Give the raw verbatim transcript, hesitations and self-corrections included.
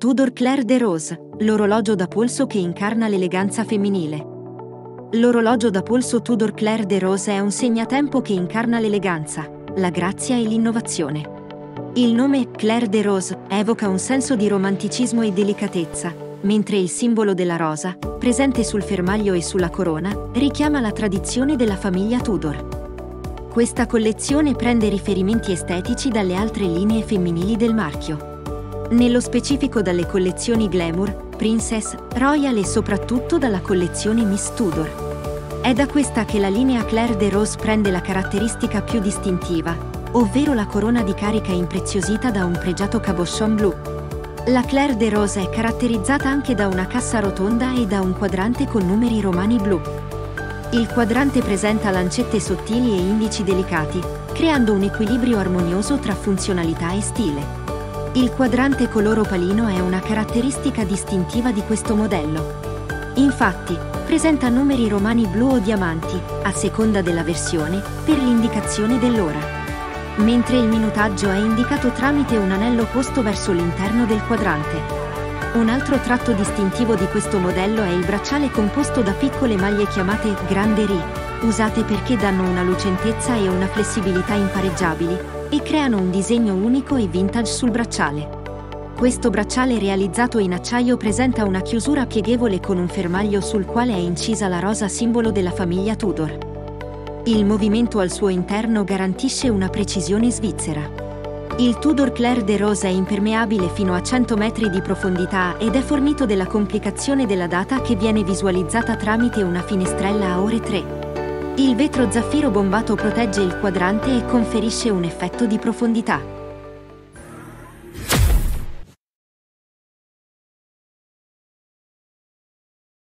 Tudor Claire de Rose, l'orologio da polso che incarna l'eleganza femminile. L'orologio da polso Tudor Claire de Rose è un segnatempo che incarna l'eleganza, la grazia e l'innovazione. Il nome Claire de Rose evoca un senso di romanticismo e delicatezza, mentre il simbolo della rosa, presente sul fermaglio e sulla corona, richiama la tradizione della famiglia Tudor. Questa collezione prende riferimenti estetici dalle altre linee femminili del marchio. Nello specifico dalle collezioni Glamour, Princess, Royal e soprattutto dalla collezione Miss Tudor. È da questa che la linea Claire de Rose prende la caratteristica più distintiva, ovvero la corona di carica impreziosita da un pregiato cabochon blu. La Claire de Rose è caratterizzata anche da una cassa rotonda e da un quadrante con numeri romani blu. Il quadrante presenta lancette sottili e indici delicati, creando un equilibrio armonioso tra funzionalità e stile. Il quadrante color opalino è una caratteristica distintiva di questo modello. Infatti, presenta numeri romani blu o diamanti, a seconda della versione, per l'indicazione dell'ora. Mentre il minutaggio è indicato tramite un anello posto verso l'interno del quadrante. Un altro tratto distintivo di questo modello è il bracciale composto da piccole maglie chiamate Grande Ri, usate perché danno una lucentezza e una flessibilità impareggiabili, e creano un disegno unico e vintage sul bracciale. Questo bracciale realizzato in acciaio presenta una chiusura pieghevole con un fermaglio sul quale è incisa la rosa simbolo della famiglia Tudor. Il movimento al suo interno garantisce una precisione svizzera. Il Tudor Claire de Rose è impermeabile fino a cento metri di profondità ed è fornito della complicazione della data che viene visualizzata tramite una finestrella a ore tre. Il vetro zaffiro bombato protegge il quadrante e conferisce un effetto di profondità.